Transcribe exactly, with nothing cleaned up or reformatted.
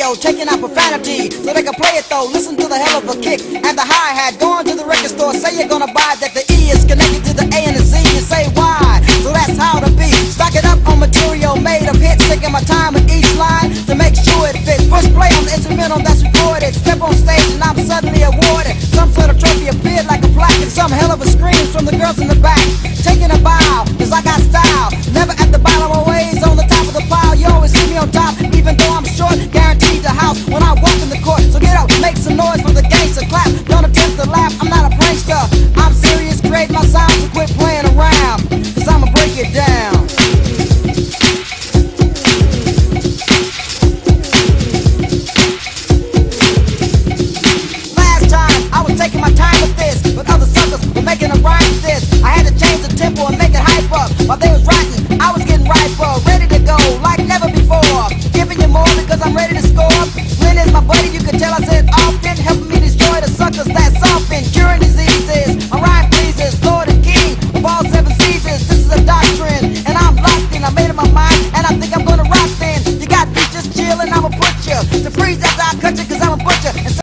stereo, checking out profanity so they can play it though. Listen to the hell of a kick and the hi-hat. Going to the record store, say you're gonna buy that the E is connected to the A and the Z. You say why? So that's how to be. Stock it up on material made of hits, taking my time with each line to make sure it fits. Push play on the instrumental that's recorded. Step on stage and I'm suddenly awarded some sort of trophy appeared like a plaque and some hell of a scream from the girls in the back. Taking a bow, cause I got style. Never at the bottom, always on the top of the pile. You always see me on top, even though I'm short. Guaranteed the house when I walk in the court. So get up, make some noise for the gangster clap. Don't attempt to laugh, I'm not a prankster. I'm serious, create my sound, so quit playing around, cause I'ma break it down. Last time, I was taking my time with this, but other suckers were making a rhyme with this. I had to change the tempo and make it hyper. While they was writing, I was getting riper, ready to go like never before. Giving you more because I'm ready to score. Lynn is my buddy, you can tell us